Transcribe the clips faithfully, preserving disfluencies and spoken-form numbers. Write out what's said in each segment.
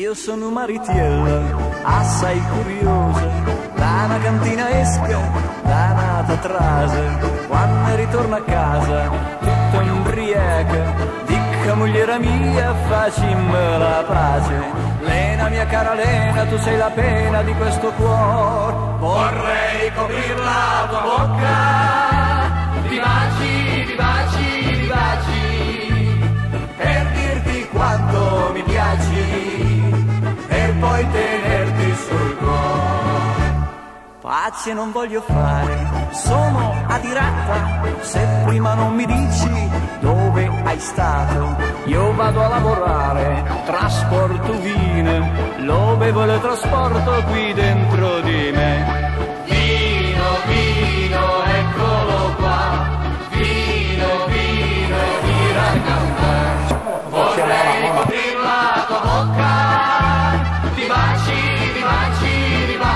Io sono Maritiella, assai curiosa, da una cantina esca, da una tatrase, quando ritorno a casa, tutta ubriaca, dica mogliera mia, facimmi la pace. Lena, mia cara Lena, tu sei la pena di questo cuore, vorrei coprir la tua bocca, di baci, di baci, di baci, per dirti quanto mi piaci, per poi tenerti sul cuore. Pace non voglio fare, sono adirata, se prima non mi dici dove hai stato. Io vado a lavorare, trasporto vino, lo bevo e lo trasporto qui dentro di me. Vino, vino, eccolo qua, vino, vino, tira a campare. Vorrei coprir la tua bocca, di baci, di baci, di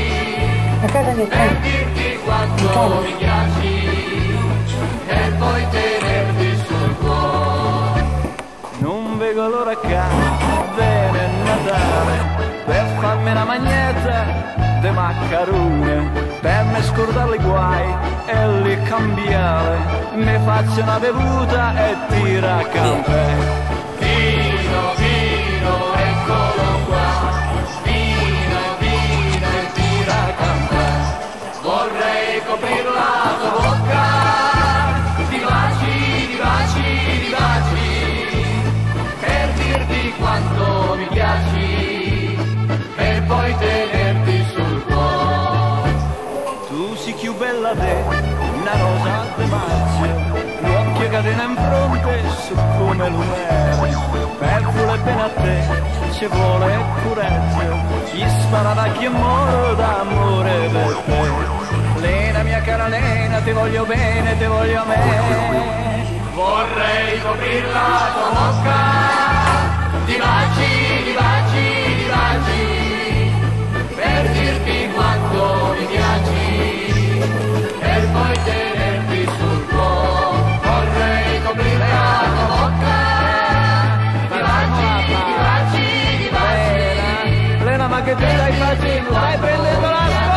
baci, per dirti quanto mi piaci, e poi tenerti sul cuore. Non vedo l'ora che viene Natale, per farmi una magnetta de maccarone, per me scordare i guai e li cambiare, mi faccio una bevuta e tira a campare. Vino, vino, eccolo qua, vino, vino e tira a campare. Vorrei coprir la tua bocca, di baci, di baci, di baci, per dirti quanto mi piaci, per poi tenerti sul cuore. Tu sei più bella te, una rosa de maggio, l'occhio catena in fronte su come l'umere, per voler bene a te ci vuole coraggio, chi spara da chi muore d'amore per te. Lena, mia cara Lena, ti voglio bene, ti voglio a me. Vorrei coprir la tua bocca, di baci, di baci, di baci, per dirti quanto mi piaci, per poi tenerti sul cuore. Vorrei coprir la tua bocca, di baci, di baci, di baci. Lena, ma che tu stai facendo? Stai prendendo la scuola?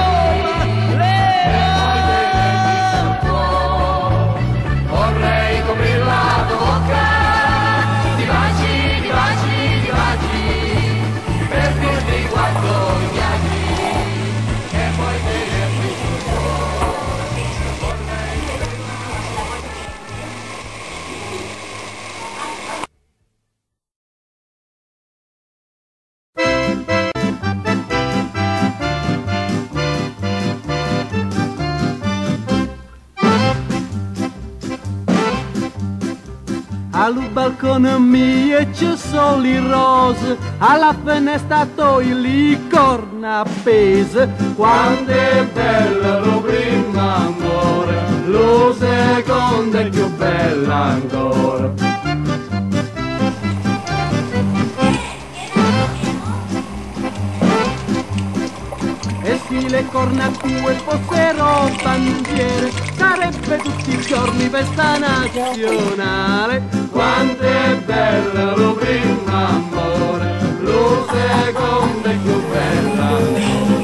Vorrei coprir la tua bocca, di baci, di baci, di baci, per dirti quanto mi piaci, e poi tenerti sul cuore. Vorrei coprir Al balcone mio ci sono le rose, alla finestra i corna appese. Quando è bello lo primo amore, lo secondo è più bello ancora. E se le corna tue fossero bandiere, sarebbe tutti i giorni festa nazionale. Quanto è bello lo primo amore, lo secondo è più bello ancora.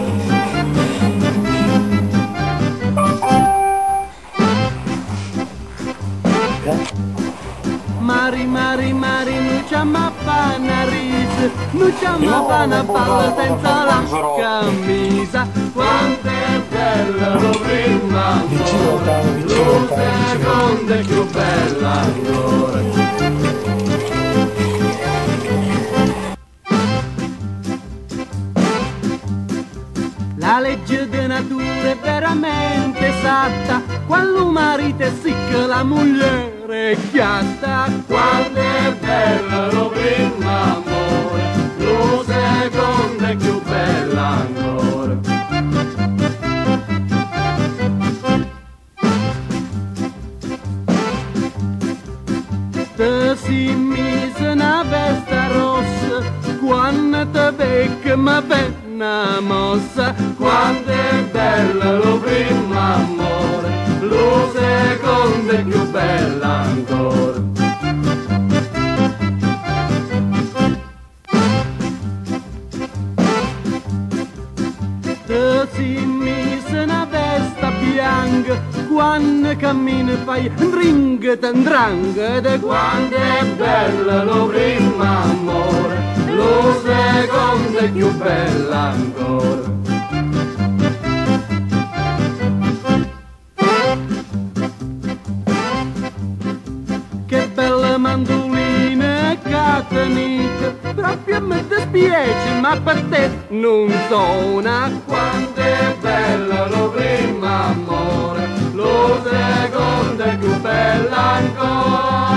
Mari, mari, mari, non c'è ma panna ris, non c'è ma panna palla senza la camisa. Quanto è bello lo primo amore, lo secondo è più bello ancora. La legge di natura è veramente esatta, quando il marito è sicco la moglie è chiatta. Quando è bello lo primo amore, lo secondo è più bello ancora. Te si mise una veste rossa, quando te becca ma penna mossa. Quando è bello lo primo amore, lo secondo è più bello ancora. bianca, quando cammina fai dring tandrang, quando è bello lo primo amore, lo secondo è più bello ancora. Che bella mandolina catenita, proprio mi dispiace, ma per te non suona. Quanto è bello lo primo amore, lo secondo è più bello ancora.